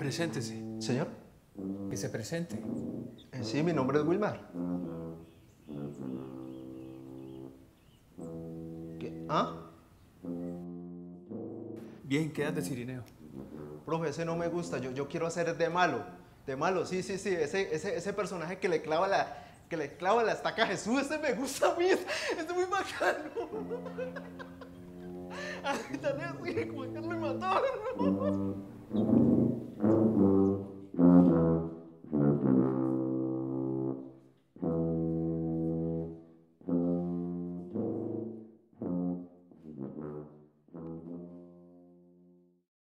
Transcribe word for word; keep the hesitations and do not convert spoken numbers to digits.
Preséntese. ¿Señor? Que se presente. Eh, sí, mi nombre es Wilmar. ¿Qué? ¿Ah? Bien, ¿qué das de Cirineo? Profe, ese no me gusta. Yo, yo quiero hacer de malo. De malo, sí, sí, sí. Ese, ese, ese personaje que le clava la, que le clava la estaca a Jesús, ese me gusta a mí. Ese es muy bacano. Ay, dale así, como que me mataron.